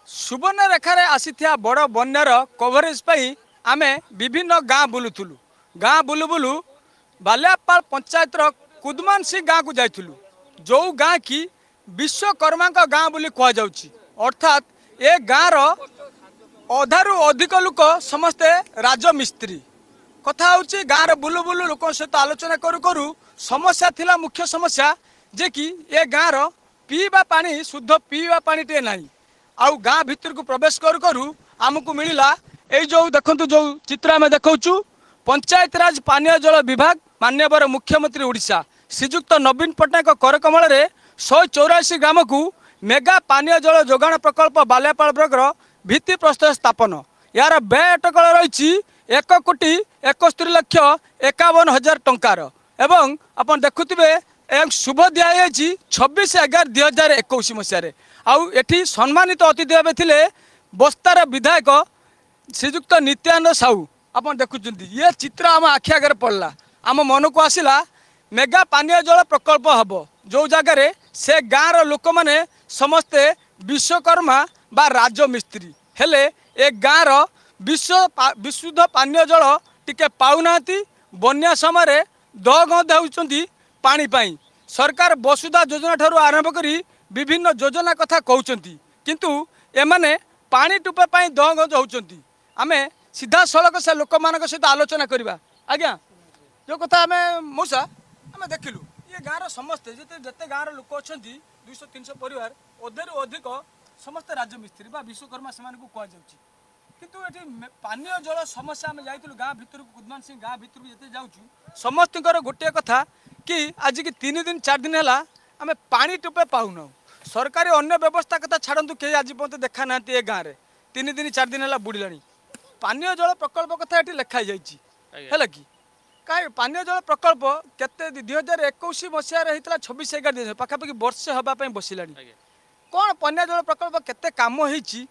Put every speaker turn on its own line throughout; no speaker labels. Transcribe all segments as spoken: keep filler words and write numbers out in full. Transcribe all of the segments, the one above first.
सुवर्णरेखार आसीथिया बड़ बन्यार कवरेज पाई आमे विभिन्न गाँ बुलुथुलु गाँ बुलु बुलु बालियापाल पंचायतर कुदमानसी गाँ को जाइथुलु जो गाँ की विश्वकर्मा गाँ बोली कह जाउची अर्थात ए गाँ रो अधारु अधिक लोक समस्ते राजमिस्त्री कथा होची गाँ रे बुलु बुलु लोक सहित आलोचना करू करू समस्या थिला मुख्य समस्या जे कि ए गाँ रो पीवा पानी शुद्ध पीवा पानी टे नाही आउ गाँ भितर को प्रवेश करू करू आमको मिलला ए जो देखंतु जो चित्र आम देखौचु पंचायत राज पानीय जल विभाग मान्यवर मुख्यमंत्री ओडिशा श्रीजुक्त नवीन पट्टनायक करकमल रे शहे चौराशी ग्राम को मेगा पानीय जल जोगाण प्रकल्प बालियापाल ब्लॉक भित्ति प्रस्तर स्थापन यार व्यय अटकल रही एक कोटी एकस्तरी लक्ष एकावन हजार टंकार एवं अपन देखुथिबे एक शुभ दिखाई छब्बीस एगार दुई हजार एक मसीह आउ एठी सम्मानित अतिथि भाव थिले बस्तार विधायक श्रीजुक्त नित्यानंद साहू अपन देखुं ये चित्र आम आखि आगे पड़ला आम मन को आसला मेगा पानीय जल प्रकल्प हम जो जगार से गाँव लोक मैंने समस्ते विश्वकर्मा बा राजमिस्त्री हेले ए गाँव विश्व विशुद्ध पानीय जल टिके पाऊना बन्या समय दगंध होती पानी पाई सरकार वसुधा योजना ठारू आरंभ करी विभिन्न योजना कथा कहते किंतु एमाने पानी टुपे पाई दगंध होती आमे सीधा सड़क से लोक मान सहित आलोचना करवा आज्ञा जो कथा आम मौसा आम देखिलु ये गाँव समस्ते जिते जिते गाँव लोक अच्छा दुईश तीन सौ परिवार अधेरु अधिक समस्त राजमिस्त्री बा विश्वकर्मा से कह किंतु ये पानीय जल समस्या आम जाइलु गाँ भितर कुदमान सिंह गाँ भितर जिते जाऊँ समस्त गोटे कथा कि आज की तीन दिन चार दिन है आम पानी टुपे पाऊना सरकारी अन्य व्यवस्था कथा छाड़ू कहीं आज पर्यटन देखा ना ये गाँव में तीन दिन चार दिन है बुड़ला पानीय जल प्रकल्प कथा ये लिखाई है कि कहीं पानीय जल प्रकल्प केते दुई हजार एक मसीह छब्बीस एगार दिन पाखापाखि वर्षे हाँपाई बसला कौन पानीय जल प्रकल्प केते काम होती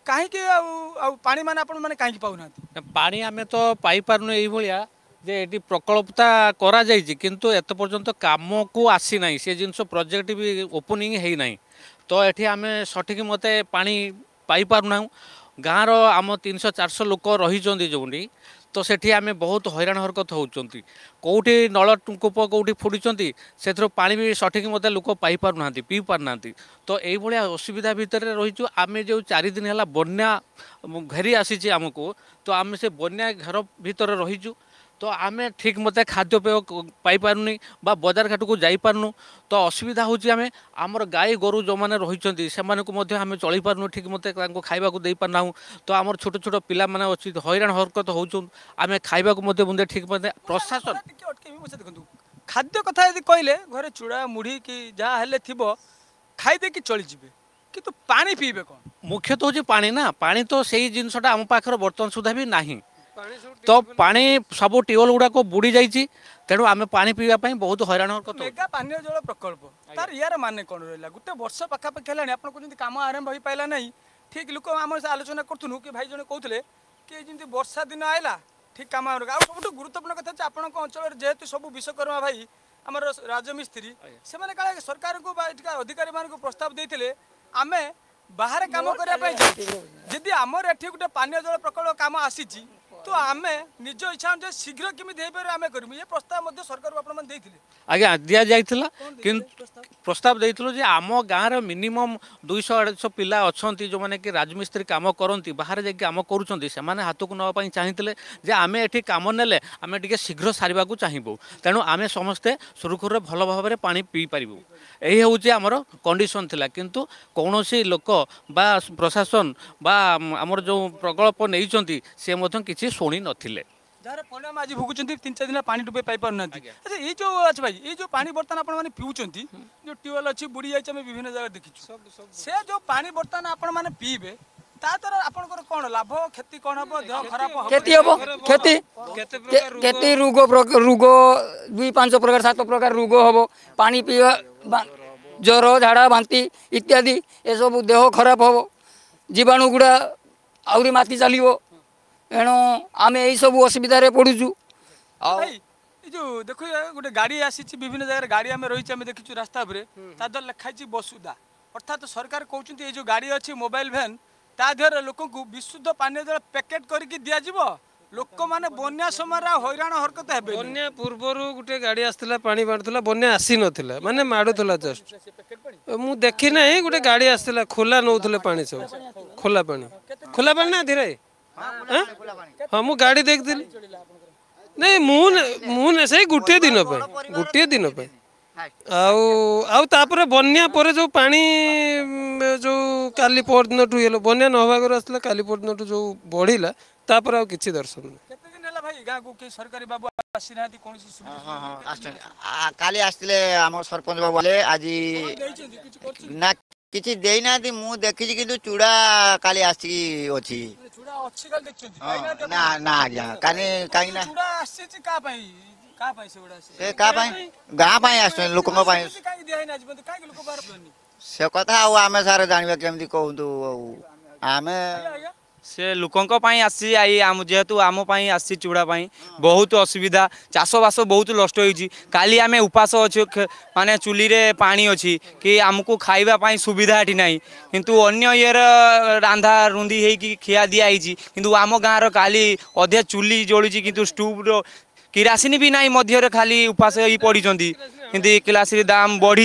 कहीं पानी मान आपण मैंने कहीं पाऊना
पानी आम तो पाई पारनु यही भाया जे ये प्रकल्पता करा जाइए किंतु एत पर्यंत काम को आसी ना से जिनस प्रोजेक्ट भी ओपनिंग है ना तो ये आम सठिक मत पानी पाई पारना गाँव आम तीन सौ चार सौ लोक रही जोटी तो सेठी आम बहुत हैरान हरकत होती कौटी नलकूप कौटी फुड़ी से पानी भी सठिक मत लोक पाई पारना पी पारना तो ये असुविधा भितर रही आम जो चार दिन है बन्या घेरी आसी आमको तो आम से बन्या घर भितर रहीचु तो आम ठीक मत खाद्यपेय पाई पारुनी बा बजार घाट को जाई पारनु तो असुविधा होची आम आमर गाई गोरु जो मैंने रही से आम चली पारनु ठीक मत खाइबा को दे पारना तो आमर छोट छोट पिला माने अच्छी हैरान हरकत होचुन आम खाइबा को मुझे ठीक मत प्रशासन
देखो खाद्य कथा यदि कहले घरे चूड़ा मुढ़ी कि जहाँ हेले थिबो खाई दे कि चली जिवे किंतु पानी पीबे कौन
मुख्यतः होची पानी ना पानी तो सही जिनसटा आम पाखर बर्तमान सुधा भी नहीं तो पानी सब ट्यूबवेल गुड़ाक बुड़ी जाइए तेणु आम पानी पीवाई बहुत हैरान हरकत
मेगा पानीय जल प्रकल्प तार यार माने कौन रहा गोटे वर्ष पाखापाखि है आप कम आरंभ हो पाला ना ठीक लोक आम आलोचना करूँ कि भाई जन कहते कि जमी वर्षा दिन आएगा ठीक कम सब गुरुत्वपूर्ण कथा आप अंचल जेहेतु सब विश्वकर्मा भाई आम राजमिस्त्री से काले सरकार को अधिकारी मान प्रस्ताव देते आम बाहर कम करने जदि आमर एटी गोटे पानीय जल प्रकल्प कम आसी तो आम निज इच्छा अनुसार शीघ्र केमी आम करूँ ये प्रस्ताव सरकार आप
आज्ञा दि जाइला कि प्रस्ताव देइथिलु जे आम गाँव मिनिमम दुईश अढ़ाई पिला अच्छा जो मैंने कि राजमिस्त्री काम करती बाहर जाकि काम करुँच से हाथ को नापी चाहिए जे आम एठी काम नेले आम टे शीघ्र सारे को चाहबू तेणु आम समस्ते सुरखुर भल भाव में पानी पी पारू यही हूँ आमर कंडीशन थिला किंतु कौन लोक बा प्रशासन बा आमर जो प्रकल्प नहीं सी किसी शुणी नथिले
जार परिणाम आज भोगुंट तीन चार दिन पानी टुपे पाई पार अच्छा ये जो अच्छा भाई ये जो पानी बर्तमान आप पीउंट जो ट्यूबवेल अच्छी बुड़ी जाए विभिन्न जगह देखी से जो पानी बर्तमान आप पीबे कौन लाभ क्षति कौन हम देह खराब
क्षति हम क्षति क्षति रोग रोग दुई पांच प्रकार सात प्रकार रोग हम पानी पीवा ज्वर झाड़ा बांति इत्यादि ये सब देह खराब हम जीवाणु गुड़ा आहरी माति चलो एणु आम यही सब असुविधा पड़ुचु
जो देखो गोटे गाड़ी आसी विभिन्न जगह गाड़ी आम रही देखीचु रास्ता पर लिखाई बसुधा अर्थात सरकार कहते ये जो गाड़ी अच्छी मोबाइल भैन ता देहरे लोक को विशुद्ध पानी जल पैकेट करके दिया जिवो लोक माने बन्या समय हैरान हरकत हेबे
बन्या पूर्वरु गुटे गाड़ी आसला पानी बांटुला बन्या आसी नथिला माने माडुथला जस्ट मु देखि नाही गुटे गाड़ी आसला खोला नउथले पानी सब खोला पानी खोला पानी ना धीरे हां मु गाड़ी देख दिली नहीं मु मु ने से गुटे दिन पे गुटे दिन पे आउ आउ तापर बन्या पर जो पानी जो काली परदिन टु हेलो बन्या न होबागर आसला काली परदिन टु जो बढ़िला तापर आउ किछि दर्शन
केते दिन हला भाई गाँ को के सरकारी बाबू आसी नाती कोनसी सुविधा
हाँ हाँ आसते काली आसते आम सरपंच बाबू बोले आज ना किसी दे ना मु देखी कि चूड़ा काली आसी अच्छी
चूड़ा अच्छी काल देखछथि
ना ना आज्ञा कानी काई ना
चूड़ा आसी का पई का पई से उड़ा
से का पई गाँ पई आसते लोकन पई
काई दिया ना जीवन काई लोक बार बनी
से कथा आ आमे सारे जानबे केमती कहंतु आमे
से लोकों आसी आई आम जेहेतु आम आसी चूड़ा बहुत असुविधा चाष बास बहुत नष्ट होती काली आम उपास अच्छे माने चुली रे पानी अच्छी कि आमको खाइबा सुविधा ये ना किंतु अन्य ये रांधा रुंदी होगी खिया दिखाई किंतु आम गाँव काली अधे चुली जोड़ी किंतु स्टोव रो किरासिन भी ना मध्य खाली उपास ही पड़ी किंतु किरासिन दाम बढ़ी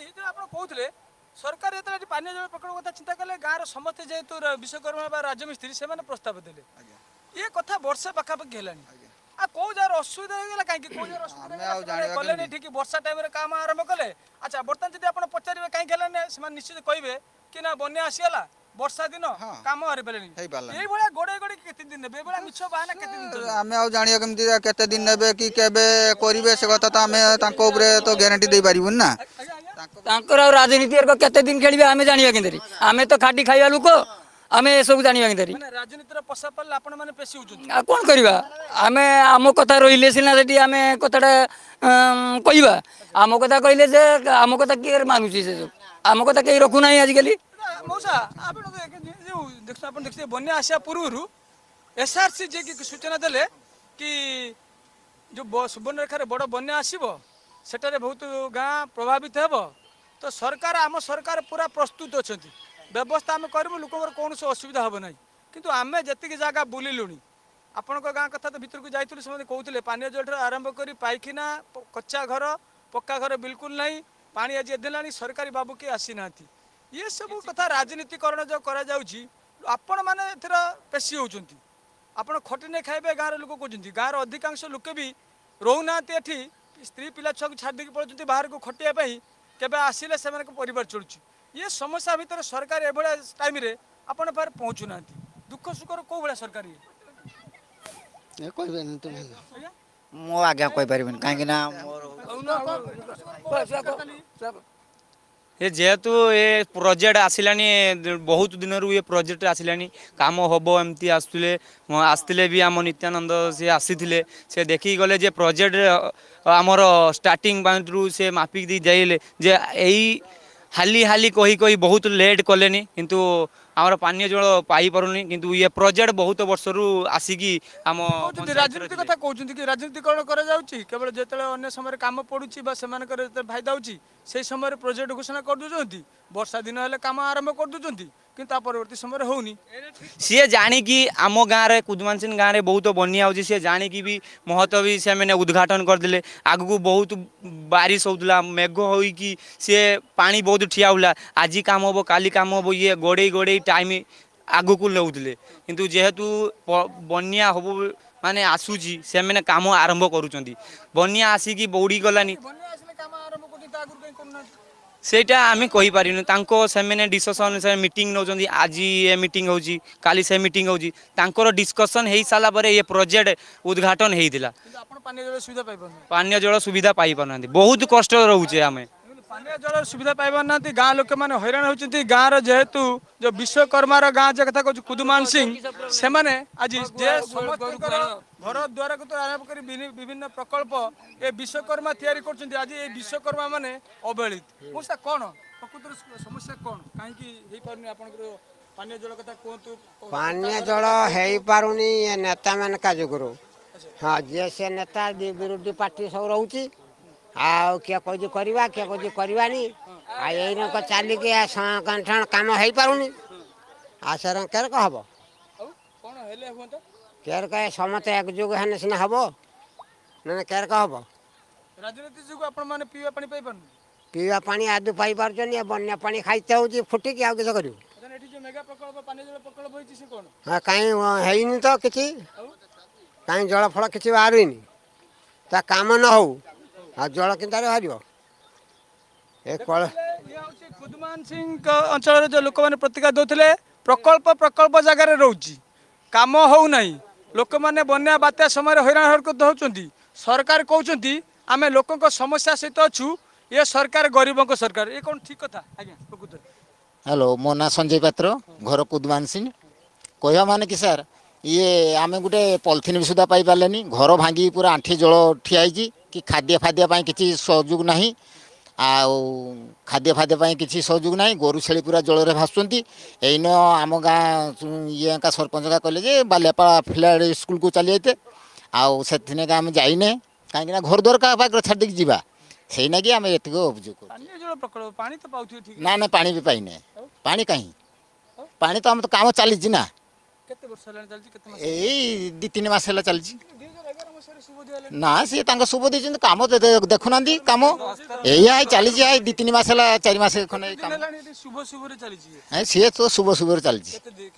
सरकार ये पानी जल प्रकल्प कथा चिंता कले गाँव समस्त जेहेतु विश्वकर्मा राजमिस्त्री से प्रस्ताव देले ये कथा वर्षे पाखापाखि हेलानी आ को जार असुविधा होगला काहे को जार असुविधा कले ठीक वर्षा टाइम रे काम आरंभ कले अच्छा बर्तमान जदि आपण पचारिबे काहे हेलानी से निश्चित कहबे कि ना बन्या आसीला वर्षा दिन काम हरि पेलेनी एई भला गोडे गोडे केते दिन नेबे बला मिछ बाना केते दिन
आमे आ जानिया केमती केते दिन नेबे कि केबे करिवे से कथा त आमे तांको ऊपर तो गारंटी दे पारिबुन ना
तांकर राजनीति केते दिन खेलिबे आमे जानिया केंदरी आमे तो खाटी खाइबा लोक आमे सब जानिया केंदरी
माने राजनीति रो पसा पल्ला आपण माने पेशी होचुन
आ कोन करबा आमे आम कथा रहिले सिना सेठी आमे कथाटा कहबा आम कथा कहले जे आम कथा के मानुची से आम कथा के रखु नाही आज काली
मौसा आपण जो देखो आपण देखते बन्या आसिया पूर्व एसआरसी जे की सूचना देले कि जो सुवर्णरेखा रे बड़ बन्या आसीबो सेटारे बहुत गाँ प्रभावित हेब तो सरकार आम सरकार पूरा प्रस्तुत अच्छा व्यवस्था आम करूँ लोक कौन असुविधा हम ना किंतु आम जी जगह बुलूँ आपण गाँ कथा तो भर को जाइलु से कहते पानी जल आरंभ कर पाइखना कच्चा घर पक्का घर बिल्कुल ना पानी आज एदेला सरकारी बाबू किए आसी ना ये सब कथा राजनीतिकरण जो आपण मैंने एथर पेशी होती आपड़ खटी नहीं खाइबे गाँव लोक कहते गाँव अधिकांश लोक भी रोना ये स्त्री पिला छुआ को छाड़ देकी पड़ते बाहर को खटिया केबे आसिले से परिवार चलुची ये समस्या भितर सरकार ए टाइम रे आपण पार पहुँचु ना दुख सुखर कौ भाया सरकार
मो आज्ञा कहि परिबन काहे ना
ये जेहेतु ये प्रोजेक्ट आसिलानी बहुत दिन रू ये प्रोजेक्ट आसिलानी काम हम एमती आसुले आसते भी आम नित्यानंद से आसी से देखी गले जे प्रोजेक्ट आमर स्टार्टिंग रू से मापिक दी जाइले जे यही हाली हाली कही कही बहुत लेट कले किंतु आमर पानी जल पाई पारुनी किंतु ये प्रोजेक्ट बहुत वर्ष रु आसिकी आम
राजनीति कथा कहते कि राजनीतिकरण करा जाउची केवल जेतले अन्य समय काम पड़ुची बा सेमानकर फायदा होची से समय प्रोजेक्ट घोषणा कर दूचंती वर्षा दिन हेले काम आरंभ कर दूचंती किंतु परवर्ती समय होनी
सी जाणी आम गाँव में कुदमान सिंह गाँव में बहुत बनिया होची सी जाणी भी महत्व भी से मैंने उद्घाटन करदे आग को बहुत बारिश होता मेघ होगी सी पानी बहुत ठिया होला आज काम हम काली काम हम ये गोड़े गोड़े टाइम आग को नौले किंतु जेहेतु बनिया हम माने आसूची से मैंने काम आरंभ करुँच बनिया आसिकी बौड़ी गलानी सेटा आम कहीपर से मैंने डिस्कसन से मीटिंग नौ आज ये मीटिंग होची काली से मीटिंग होची तांकर डिस्कसन हो सारा पर ये प्रोजेक्ट उद्घाटन होता पानी जल सुविधा पाई पारना बहुत कष्ट रोचे आम
पानी जल सुविधा पाइबार ना गाँ लोक मैंने हैरान होती गाँव जेहेतु जो विश्वकर्मार गाँ जो कथा कहूँ कुदुमान सिंह से माने आज घर द्वार को आरंभ कर विभिन्न प्रकल्प ये विश्वकर्मा तैयारी कर आज ये विश्वकर्मा माने अवहेलित मुसा कौन प्रकृत समस्या कौन कहीं पानी जल कथा कहतु
पानी जल हो पारुनी ये नेता मान का जुगुरु हाँ जे से नेता विरोधी पार्टी सब रोचे आ किए कह करवा किए कह करवानी आ चलिके ठण काम हो पारुनी आसर केर का हब
कौन हेले हुअंता
केर का समते एकजुग हेने सिना हब ना केर का हब
राजनीति जुगु आपण माने पीवा पानी पाई पानु
पीवा पानी आदु पाई पारछन या बन्या पानी खाइते होची फुटी कि आ किस करियो
अदन एठी जो मेगा प्रकल्प पानी जल प्रकल्प होईची से कोन
हां काई हेइनी तो किछि काई जल फळ किछि बाहरिनी ता काम न हो आ जल किंतारे हारियो ए कळ
ये होची खुदमान सिंह का अंचल रे जो लोक माने प्रतिक्रिया दोथिले प्रकल्प प्रकल्प जगह रे रहउची काम हो नाही लोक माने बन्या बात्या समय रे हैरान हरकत होचंती सरकार कहउचंती आमे लोकक समस्या सहित अछु ये सरकार गरीबों को सरकार ये कौन ठीक कथा आज्ञा प्रकृत
हेलो मो ना संजय पात्र घर कुदमान सिंह कह माने कि सर ये आम गोटे पॉलिथिन भी सुधा पाई पारे घर भांगी पूरा आंठी जल ठियाई कि खाद्य फाद्य किसी सहयोग ना आउ खाद्य फाद्य किसी सहयोग ना गोरु छेली पूरा जल में भासुंट एन आम गाँ ये का सरपंच का कहले बालियापाड़ा फिल्ड स्कूल को चली जाते आउ से आम जाइने कहीं घर द्वार का पाखे छाड़ी जावा से ना कि आम ये अभियोग ना ना पानी भी पाइने पानी कहीं पानी तो हम तो काम चली ना यही दी तीन मस चली ना सी शुभ दे कम देखुना कम यही चली दी तीन मस चार मस सी तो शुभ शुभ चली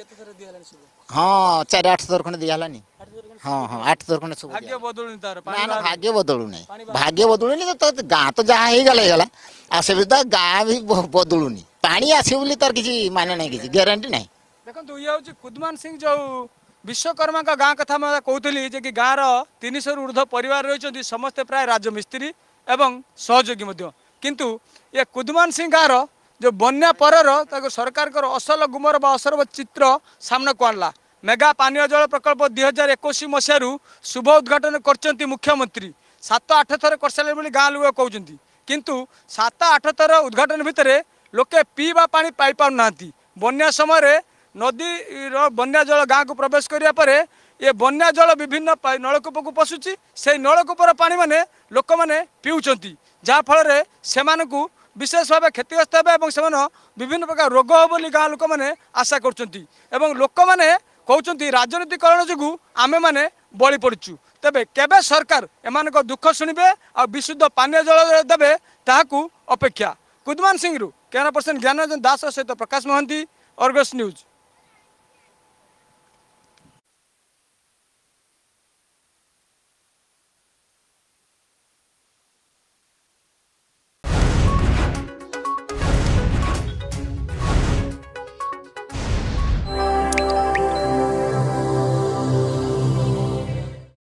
हाँ चार आठ थर खंडे दिहलानी हाँ हाँ आठ थर खंडे
भाग्य बदलुनी तार
ना ना भाग्य बदलू नहीं भाग्य बदलुनी तो गाँ तो जहाँ होगला आ से गाँ भी बदलुनी पानी आसो तार किसी माने ना किसी ग्यारंटी ना
देखो ये हूँ कुदमान सिंह जो विश्वकर्मा का गाँ कथा मैं कहती जे कि गाँव तीन सौ ऊर्ध परिवार रही समस्ते प्राय राजमिस्त्री एवं सहयोगी किंतु ये कुदमान सिंह गाँव जो बन्या पर सरकार को असल गुमर बा असर चित्र सामना को आणला मेगा पानीय जल प्रकल्प दुई हजार एकोश मसीह शुभ उद्घाटन कर मुख्यमंत्री सात आठ थर कर सारे गाँ लोक कहते किंतु सात आठ थर उद्घाटन भितर लोके पीवा पानी पाई पार ना बन्या समय नदी बन्या जल गाँव को प्रवेश करिया ये बन्या जल विभिन्न नलकूप को पशुची से नलकूपर पानी माने लोक मैंने पीउछंती जहाँफल से विशेष भाव क्षतिग्रस्त हे विभिन्न प्रकार रोग हो बोली गाँ लोक मैंने आशा कर लोक मैंने कहते राजनीतिकरण जो आमे माने बलि पड़चु तेबे केबे सरकार एमान दुख शुणे आ विशुद्ध पानीय जल देवे ताकू अपेक्षा कुदमान सिंह रु कैमरा पर्सन ज्ञानरंजन दास सहित प्रकाश महांती अर्गस न्यूज।